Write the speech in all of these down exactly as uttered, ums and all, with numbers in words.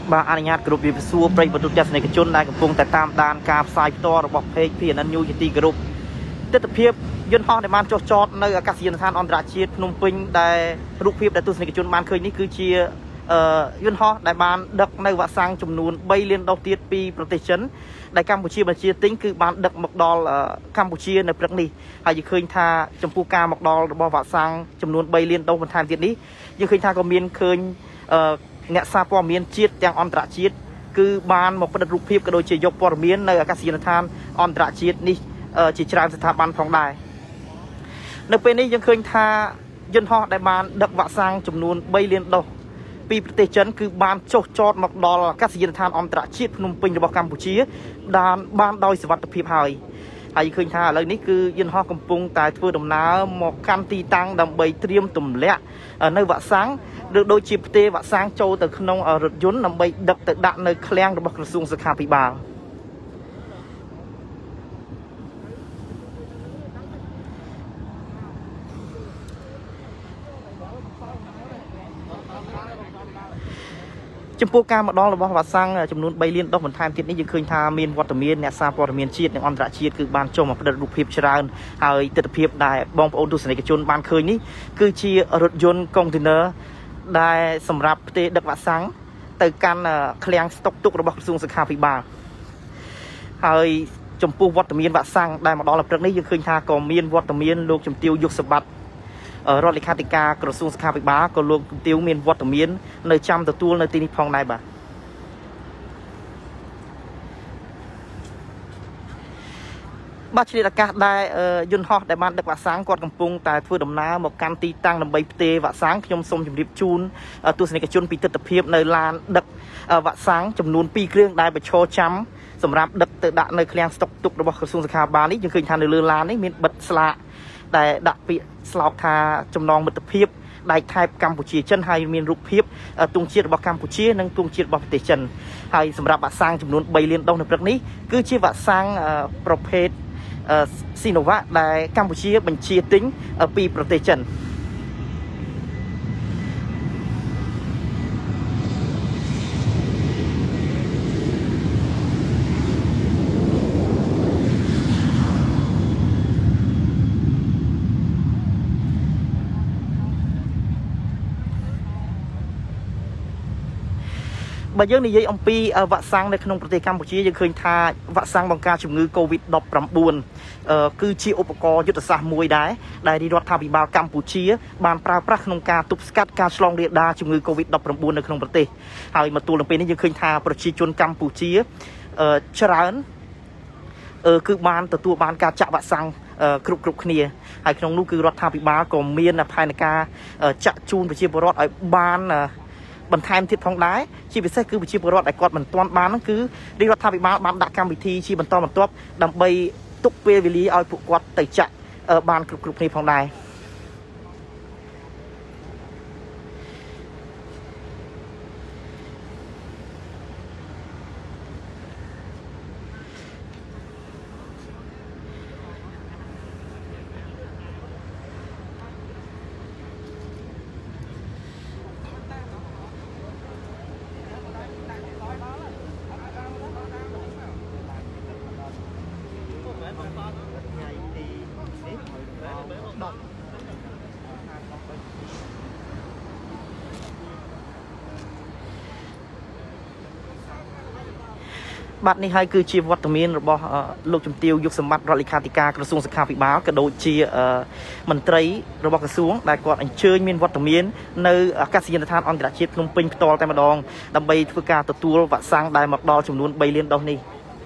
bà anh nhát group vì xua prey và tụt chặt này cái chôn này cái vùng tại tam đàn cà sai to rồi bọc phê phi anh nhu chỉ group tiếp tục hiệp dân họ để ban cho chót nơi các diễn than on chiết nông pin đại group hiệp đại tụt này cái chôn ban khơi ní cứ chia dân họ đại ban đợt nơi vạ sang chùm nún bay liên đầu tiết pi protection đại Campuchia mà chia tính cứ ban đợt một đòn Campuchiaในประเทศนี้hayจะเคยท่าจมพูกาmột đònบ่vạ sangจำนวนใบเลียนđầuมันทานติดนี้ยังเคยท่าก็มีเคยเนี่ยซาปอมีนชีดอย่างอันตรชีดคือบานmộtประเด็นรูปพิบก็โดยเฉยยกปอมีนในอากาศยานทานอันตรชีดนี่จีจารสถาบันของได้ในปีนี้ยังเคยท่ายันห่อได้บานดักวะสร้างจำนวนใบเลียนดอกปีประเทศจันคือบานโจจอดมาดอลอากาศยานทานอันตรชีดพนมปิงระบบกัมพูชีดานบานดอยสวัสดิ์พิบหายไอ้เคยท่าแล้วนี่คือยันห่อกำปงแต่ทั่วดำน้ำหมอกกันตีตังดำใบเตรียมตุ่มเละในวะสังđược đôi chip tê và sang châu từ nông ở rực dún nằm bay đập từ đạn nơi klang được bọc xuống sự khám bị bàng chấm ca mà đó là bao vật sang chấm nón bay liên tục một time tiếtนี้ยังเคยทามีนวัตถุมีนเนี่ยซาปอร์มีนชีดอย่างอันตรชีดคือบานโจมมาประดับรูปเพียบชราญหายติดเพียบได้บองโอนดูสนิทชนบานเคยนี้คือชีรถยนต์คอนเทนเนอร์ได้สำหรับเตะดักวัดสังแต่การเคลียงสต็อกตุกระบบกระทรวงศึกษาพิบาลหายจมพูวัตถุมีนวัดสังได้มาดอลประเด็นนี้ยังเคยทากอมีนวัตถุมีนลูกจมติวยุกสบัดรอดเลขาธิการกระทรวงศึกษาพิบาลก็ลูกจมติวมีนวัตถุมีนในจำตัวตัวในตีนิพองได้บ่บัตรเชลกาได้ยุนฮอได้บ้านเด็กวัดสังกอดกำปงแต่ทั่วดำน้ำหมกการตีตั้งลำใบเตะวัดสังขยมสมจุดริบจูนตัวสนิทจุนปีติดเพียบในลานเด็กวัดสังจำนวนปีเครื่องได้ไปโชว์ช้ำสำหรับเด็กเตะดะในเคลียงสต็อกตุกระบบกระทรวงศึกษาบาลนี้ยังเคยทานในเรือลานนี้มีบัตรสละแต่ดะปีสลอกทาจำนองบัตรเพียบได้ไทยกัมพูชีเช่นไฮมีรูปเพียบตุงเชียร์บอกกัมพูชีนั่งตุงเชียร์บอกประเทศเช่นไฮสำหรับวัดสังจำนวนใบเลียนดองในประเทศนี้คือเชียร์วัดสังประเภทซีโนวะได้กัมพูชีบัญชีติ้งปีประเทศจัน bây giờ này dây ông pi vạ sangในขนมประเทศกัมพูชียังเคยท่าvạ sangบังการจุ่มงือโควิดดอกปรำบุญคือชีอุปกรณ์ยุทธศาสตร์มวยได้ได้ดีรัฐาภิบาลกัมพูชีบานปราบปรามขนมการตุบสกัดการฉลองเรียดาจุ่มงือโควิดดอกปรำบุญในขนมประเทศหายมาตัวลงไปนี่ยังเคยท่าประชาชนกัมพูชีชราญคือบานตัวตัวบานการจับvạ sangกรุบกรุบគ្នាហើយក្នុងនោះគឺរដ្ឋាភិបាលក៏មានផែនការចាក់ជូនប្រជាពលរដ្ឋឲ្យបានបន្ថែមទៀតផងដែរជាពិសេសគឺប្រជាពលរដ្ឋដែលគាត់មិនទាន់បានហ្នឹងគឺរាជរដ្ឋាភិបាលបានដាក់កម្មវិធីជាបន្តបន្ទាប់ដើម្បីទុកពេលវេលាឲ្យពួកគាត់ទៅចាក់បានគ្រប់គ្រប់គ្នាផងដែរบัตรนี้ให้คือชีวัตมีนระบบลูกจุ่มติวยุคสมบัติรัฐเลขาธิการกระทรวงศึกษาภิบาลกระโดดชีมันตรีระบบกระทรวงได้ก่อนเชิญมีนวัตมีนในอากาศยานทานอันตรายนมปิงตอลแต่มาดองดำใบทุกการตัวตัววัดสร้างได้มาดอจำนวนใบเลี้ยนดอกนี้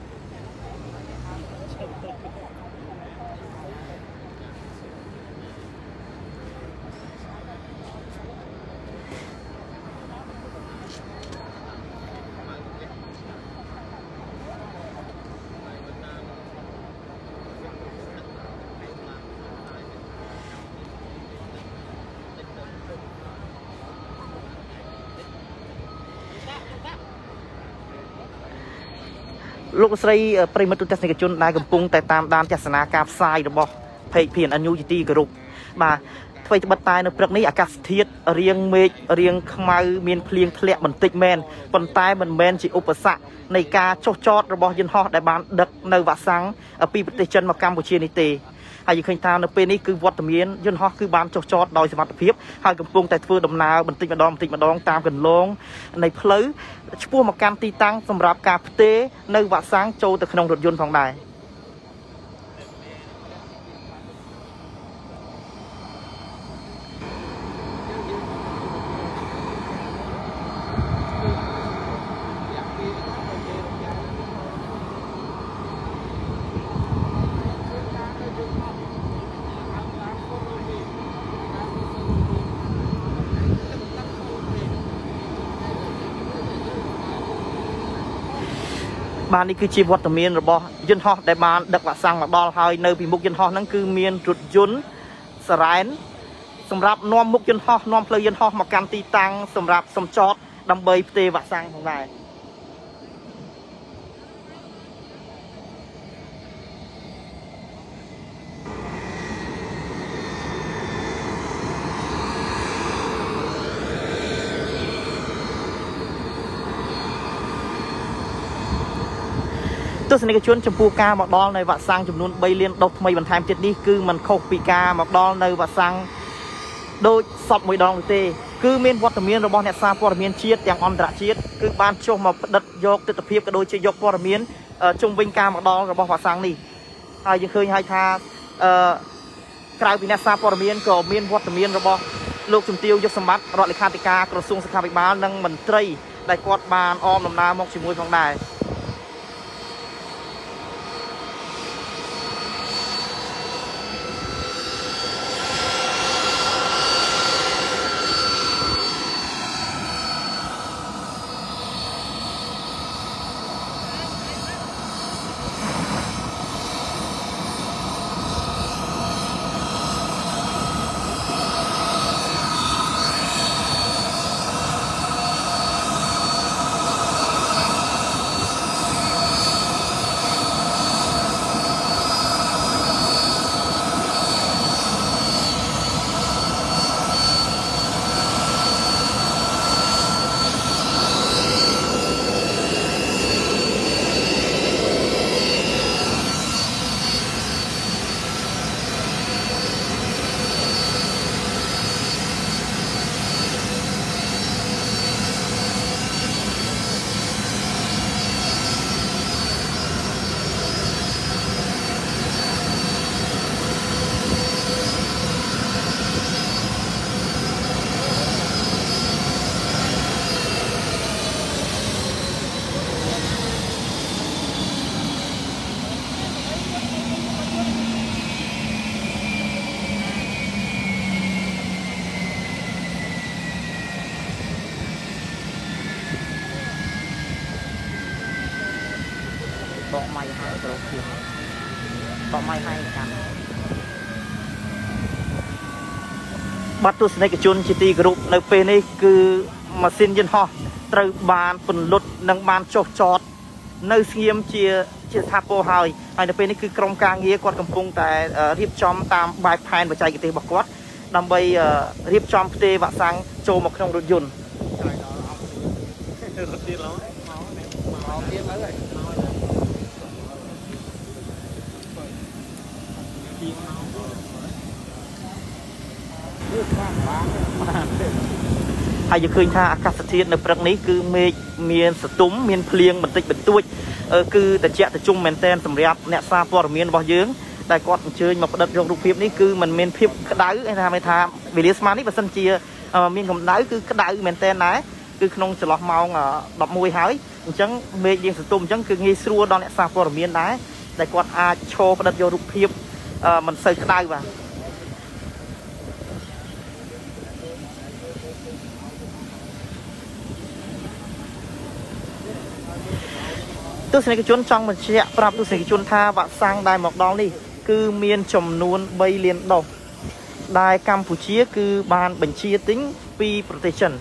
ลูกสไลปริมาตุเทศนิกชนได้กำปงแต่ตามด้านจัดสนาการทรายระบบเพจเพียนอนุจิตีกรุบมาทថ្មីត្បិតតែនៅព្រឹកនេះអាកាសធាតុរៀងមេឃរៀងខ្មៅមានភ្លៀងធ្លាក់បន្តិចមែនប៉ុន្តែមិនមែនជាឧបសគ្គនៃការចុះចតរបស់យន្តហោះដែលបានដឹកនៅវ៉ាក់សាំងពីប្រទេសចិនមកកម្ពុជានេះទេហើយយើងឃើញថានៅពេលនេះគឺវត្តមានយន្តហោះគឺបានចុះចតដោយសមត្ថភាពហើយកំពុងតែធ្វើដំណើរបន្តិចម្ដងបន្តិចម្ដងតាមកន្លងនៃផ្លូវឆ្ពោះមកកាន់ទីតាំងសម្រាប់ការផ្ទេរនៅវ៉ាក់សាំងចូលទៅក្នុងរថយន្តផងដែរបាទនេះគឺជាវត្តមានរបស់យន្តហោះដែលបានដឹកវ៉ាក់សាំងមកដល់ហើយនៅពីមុខយន្តហោះហ្នឹងគឺមានរថយន្តសារ៉ែនសម្រាប់នាំមុខយន្តហោះនាំផ្លូវយន្តហោះមកកាន់ទីតាំងសម្រាប់សំចតដើម្បីផ្ទេរវ៉ាក់សាំងផងដែរទស្សនិកជនចំពោះការមកដល់នៅវ៉ាក់សាំងចំនួនបីលានដុសថ្មីបន្ថែមទៀតនេះគឺมันខុសពីការមកដល់នៅវ៉ាក់សាំងដូចសពមួយដងនោះទេគឺមានវត្តមានរបស់អ្នកសារព័ត៌មានជាតិទាំងអន្តរជាតិគឺបានចុះមកផ្ដិតយកទស្សនវិជ្ជាក៏ដូចជាយកព័ត៌មានជុំវិញការមកដល់របស់វ៉ាក់សាំងនេះហើយយើងឃើញហើយថាអឺក្រៅពីអ្នកសារព័ត៌មានក៏មានវត្តមានរបស់លោកជំទាវយុទ្ធសម្បត្តិរដ្ឋលេខាធិការក្រសួងសុខាភិបាលនិងមន្ត្រីដែលគាត់បានអមដំណើរមកជាមួយផងដែរបកម៉ៃហើយប្រូភៀងបកម៉ៃហើយកាន់បាត់ទស្សនិកជនជាទីគោរពនៅពេលនេះគឺម៉ាស៊ីនយន្តហោះត្រូវបានពន្លត់និងបានចុះចតនៅស្ងៀមជាជាស្ថាពរហើយហើយនៅពេលនេះគឺក្រុមការងារគាត់កំពុងតែរៀបចំតាមបែបផែនបច្ចេកទេសរបស់គាត់ដើម្បីរៀបចំផ្ទេរវ៉ាក់សាំងចូលមកក្នុងរថយន្តរថទៀតឡើយមកទៀតហើយហើយយើងឃើញថាអាកាសធាតុនៅព្រឹកនេះគឺមេឃមានសទុំមានភ្លៀងបន្តិចបន្តួចគឺត្រជាក់ត្រជុំមែនតែនសម្រាប់អ្នកសារព័ត៌មានរបស់យើងដែលគាត់អញ្ជើញមកផ្ដិតយករូបភាពនេះគឺมันមានភាពក្តៅឯថាមិនថាវេលាស្មាននេះបើសិនជាមានកម្ដៅគឺក្តៅមែនតែនដែរគឺក្នុងចន្លោះម៉ោងដប់មួយហើយអញ្ចឹងមេឃយើងសទុំអញ្ចឹងគឺងាយស្រួលដល់អ្នកសារព័ត៌មានដែរដែលគាត់អាចឈរផ្ដិតយករូបភាពមិនសូវក្តៅបាទទស្សនិកជនចង់បញ្ជាក់ប្រាប់ទស្សនិកជនថាវ៉ាក់សាំងដែលមកដល់នេះគឺមានចំនួនបីលានដូសដែលកម្ពុជាគឺបានបញ្ជាទិញពីប្រទេសចិន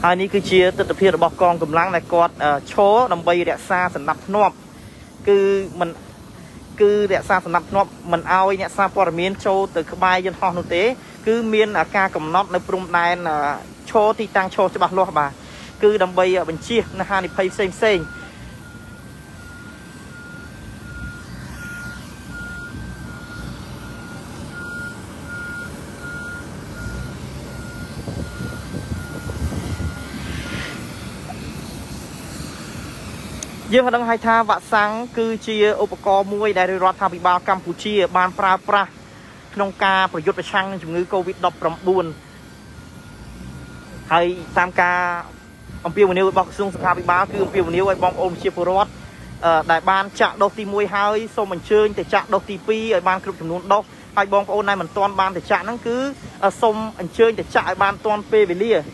ហើយនេះគឺជាទស្សនវិជ្ជារបស់កងកម្លាំងដែលគាត់ឈរដើម្បីរក្សាសណ្ដាប់ធ្នាប់គឺមិនគឺរក្សាសណ្ដាប់ធ្នាប់មិនឲ្យអ្នកសារព័ត៌មានចូលទៅក្បែរយន្តហោះនោះទេគឺមានការកំណត់នៅព្រំដែនឈរទីតាំងឈរច្បាស់លាស់បាទគឺដើម្បីបញ្ជៀសនៅហានិភ័យផ្សេងផ្សេងយើងដឹងហើយថាវ៉ាក់សាំងគឺជាឧបករណ៍មួយដែលរដ្ឋាភិបាលកម្ពុជាបានប្រើប្រាស់ក្នុងការប្រយុទ្ធប្រឆាំងនឹងជំងឺ កូវីដ ដប់ប្រាំបួន ហើយតាមការអំពាវនាវរបស់ក្រសួងសុខាភិបាលគឺអំពាវនាវឲ្យបងប្អូនប្រជាពលរដ្ឋដែលបានចាក់ដូសទីមួយហើយសូមអញ្ជើញទៅចាក់ដូសទីពីរឲ្យបានគ្រប់ចំនួនដូសហើយបងប្អូនដែលមិនទាន់បានទៅចាក់ហ្នឹងគឺសូមអញ្ជើញទៅចាក់ឲ្យបានទាន់ពេលវេលា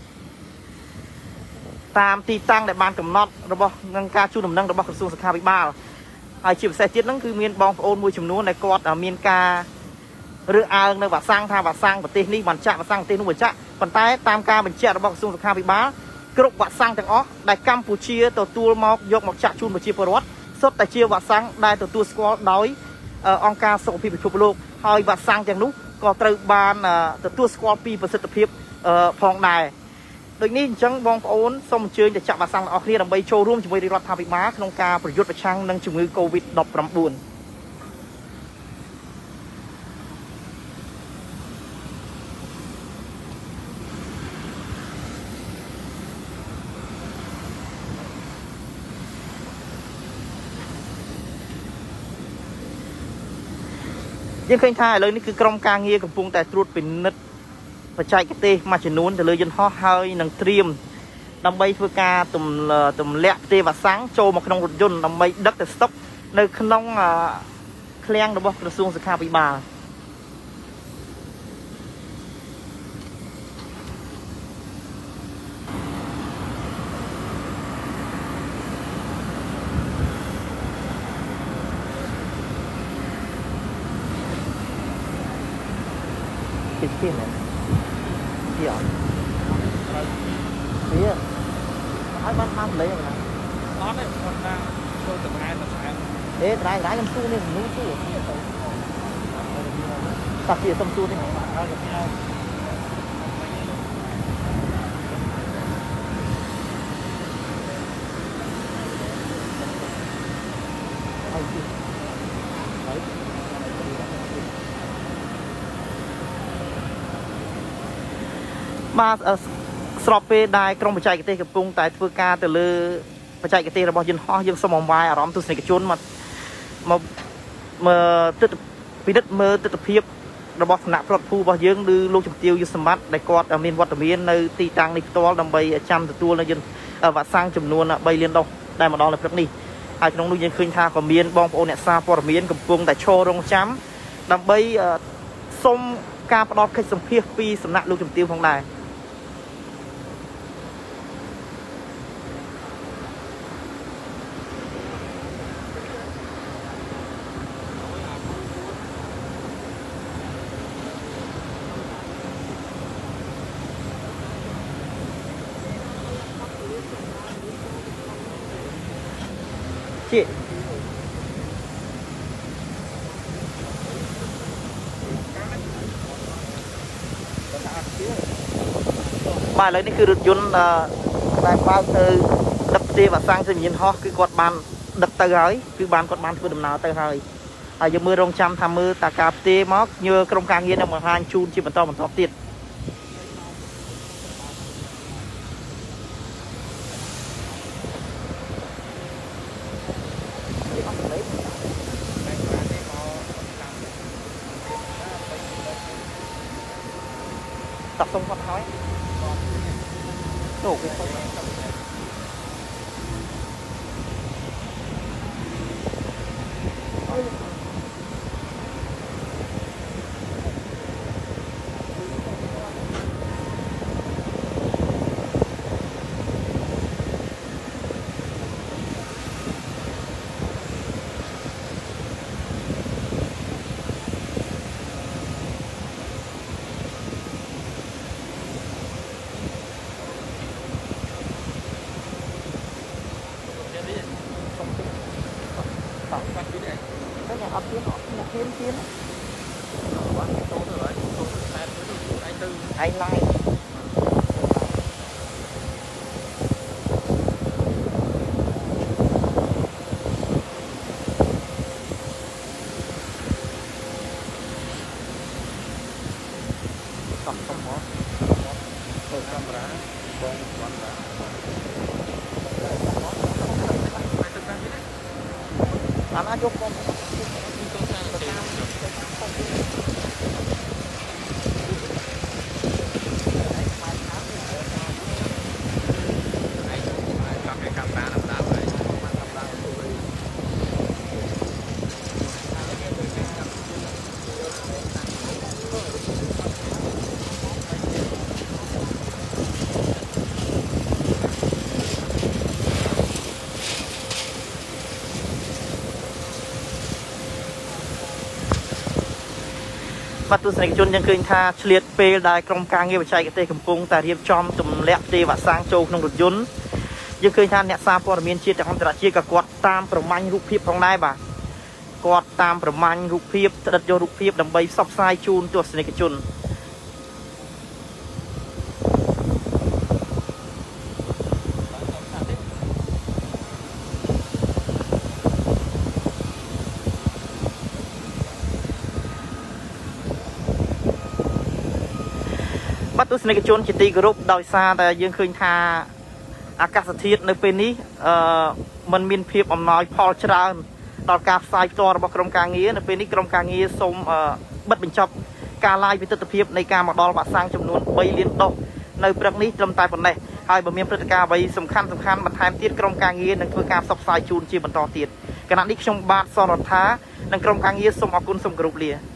តាមទីតាំងដែលបានកំណត់របស់នឹងការជួលដំណឹងរបស់ក្រសួងសុខាភិបាលហើយជាពិសេសទៀតហ្នឹងគឺមានបងប្អូនមួយចំនួនដែលគាត់មានការរើសអើងនៅវ៉ាក់សាំងថាវ៉ាក់សាំងប្រទេសនេះបានចាក់វ៉ាក់សាំងប្រទេសនោះបានចាក់ប៉ុន្តែតាមការបញ្ជាក់របស់ក្រសួងសុខាភិបាលគ្រប់វ៉ាក់សាំងទាំងអស់ដែលកម្ពុជាទទួលមកយកមកចាក់ជូនប្រជាពលរដ្ឋសុទ្ធតែជាវ៉ាក់សាំងដែលទទួលស្គាល់ដោយអង្គការសុខភាពពិភពលោកហើយវ៉ាក់សាំងទាំងនោះក៏ត្រូវបានទទួលស្គាល់ពីប្រសិទ្ធភាពផងដែរដូចនេះអញ្ចឹងបងប្អូនសូមអញ្ជើញទៅចាក់វ៉ាក់សាំងទាំងអស់គ្នាដើម្បីចូលរួមជាមួយរដ្ឋាភិបាលក្នុងការប្រយុទ្ធប្រឆាំងនឹងជំងឺ កូវីដ ដប់ប្រាំបួន យើងឃើញថាឥឡូវនេះគឺក្រុមការងារកំពុងតែត្រួតពិនិត្យបច្ចេកទេសមួយចំនួនទៅលើយន្តហោះហើយនឹងត្រៀមដើម្បីធ្វើការទម្លាក់ផ្ទេរវ៉ាក់សាំងចូលមកក្នុងរថយន្តដើម្បីដឹកទៅស្តុកនៅក្នុងឃ្លាំងរបស់ក្រសួងសុខាភិបាលគេគេណាវាអត់វាហើយបានបានលេងណាអត់ទេគាត់ថាចូលតង្ហែតង្ហែអេត្រៃត្រៃខ្ញុំស៊ូនេះខ្ញុំស៊ូតាពីសុំស៊ូនេះហើយខ្ញុំហើយបាទស្របពេលដែលក្រុមបច្ចេកទេសកំពុងតែធ្វើការទៅលើបច្ចេកទេសរបស់យន្តហោះយើងសូមអង្វាយអារម្មណ៍ទស្សនិកជនមកមកមើលទស្សនពិនិត្យមើលទស្សនភាពរបស់គណៈប្រតិភូរបស់យើងឬលោកជំទាវយុទ្ធសម្បត្តិដែលគាត់មានវត្តមាននៅទីតាំងនេះផ្ទាល់ដើម្បីចាំទទួលនៅយន្តវ៉ាក់សាំងចំនួនបីលានដូសដែលមកដល់នៅព្រឹកនេះហើយក្នុងនោះយើងឃើញថាក៏មានបងប្អូនអ្នកសារព័ត៌មានកំពុងតែឈររងចាំដើម្បីសុំការផ្ដល់កិច្ចសម្ភាសន៍ពីសំណាក់លោកជំទាវផងដែរជាបាទឥឡូវនេះគឺរថយន្តដែលបើកទៅដឹកផ្ទេរវ៉ាក់សាំងទៅយន្តហោះគឺគាត់បានដឹកទៅហើយគឺបានគាត់បានធ្វើដំណើរទៅហើយហើយយើងមើលរងចាំថាមើលតាការផ្ទេរមកញើក្រុមការងារនឹងបង្ហាញជូនជាបន្តបន្តទៀតតាក់សុំគាត់ហើយទៅគេ Tao bắt biết đấy. Cái nhà ấp tiến họ nhà tiến tiến. Bạn tô rồi đấy, tô sai với anh Tư. Anh like. Cầm không có. Tôi camera, quay quay ra. Anh ăn chốt con. Bắt tu sinh chun ยัง ឃើញ ថា ឆ្លៀត ពេល ដែល ក្រុម ការងារ បច្ចេកទេស កំពុង តែ រៀបចំ ទម្លាក់ ទេវសាង ចូល ក្នុង រថយន្ត យើង ឃើញ ថា អ្នក សារព័ត៌មាន ជាតិ អន្តរជាតិ ក៏ គាត់ តាម ប្រមាញ់ រូបភាព ផង ដែរ បាទ គាត់ តាម ប្រមាញ់ រូបភាព ស្ដិត យក រូបភាព ដើម្បី ផ្សព្វផ្សាយ ជូន ទស្សនិកជន bắt tu sinh cái chốn chỉ tì group đòi xa tại dương khơi tha akasathit nơi bên ní mình miền phiệp ông nói Paul Brown đòi cà phê to là trong càng nghĩa nơi bên ní trong càng nghĩa xong bất bình chọc ca lai với tự phiệp này ca mặc đo bạc sang trong luôn bay liên tục nơi bên ní trong tay phần này hai bờ miền Bắc ca bay sầm khăn sầm khăn mặt hai tiết trong càng nghĩa nên thôi ca sập sai chun chia bẩn to tiệt cái nạn đi trong bát son thá nên trong càng nghĩa xong học quân xong group liền